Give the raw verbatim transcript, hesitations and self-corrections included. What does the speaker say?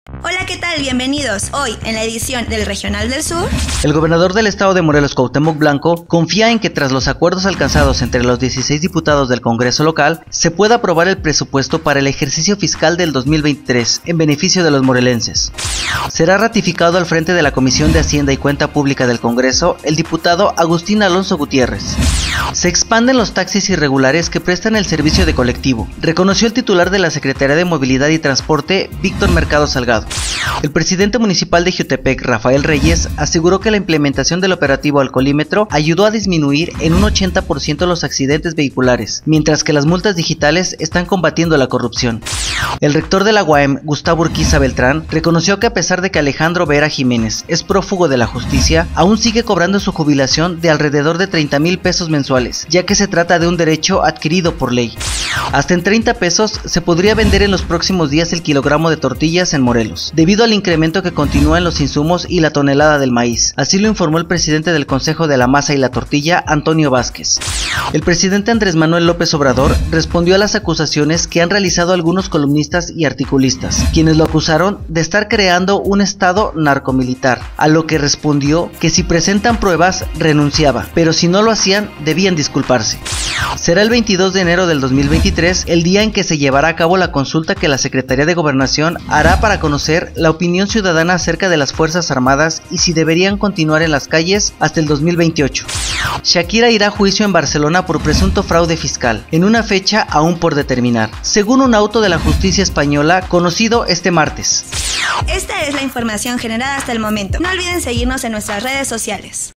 Hola, ¿qué tal? Bienvenidos. Hoy, en la edición del Regional del Sur. El gobernador del estado de Morelos, Cuauhtémoc Blanco, confía en que tras los acuerdos alcanzados entre los dieciséis diputados del Congreso local, se pueda aprobar el presupuesto para el ejercicio fiscal del dos mil veintitrés en beneficio de los morelenses. Será ratificado al frente de la Comisión de Hacienda y Cuenta Pública del Congreso el diputado Agustín Alonso Gutiérrez. Se expanden los taxis irregulares que prestan el servicio de colectivo, reconoció el titular de la Secretaría de Movilidad y Transporte, Víctor Mercado Salgado. El presidente municipal de Jiutepec, Rafael Reyes, aseguró que la implementación del operativo alcoholímetro ayudó a disminuir en un ochenta por ciento los accidentes vehiculares, mientras que las multas digitales están combatiendo la corrupción. El rector de la U A M, Gustavo Urquiza Beltrán, reconoció que a pesar de que Alejandro Vera Jiménez es prófugo de la justicia, aún sigue cobrando su jubilación de alrededor de treinta mil pesos mensuales, ya que se trata de un derecho adquirido por ley. Hasta en treinta pesos se podría vender en los próximos días el kilogramo de tortillas en Morelos, debido al incremento que continúa en los insumos y la tonelada del maíz. Así lo informó el presidente del Consejo de la Masa y la Tortilla, Antonio Vázquez. El presidente Andrés Manuel López Obrador respondió a las acusaciones que han realizado algunos columnistas y articulistas, quienes lo acusaron de estar creando un estado narcomilitar, a lo que respondió que si presentan pruebas renunciaba, pero si no lo hacían debían disculparse. Será el veintidós de enero del dos mil veintitrés el día en que se llevará a cabo la consulta que la Secretaría de Gobernación hará para conocer la opinión ciudadana acerca de las Fuerzas Armadas y si deberían continuar en las calles hasta el dos mil veintiocho. Shakira irá a juicio en Barcelona por presunto fraude fiscal, en una fecha aún por determinar, según un auto de la justicia española conocido este martes. Esta es la información generada hasta el momento. No olviden seguirnos en nuestras redes sociales.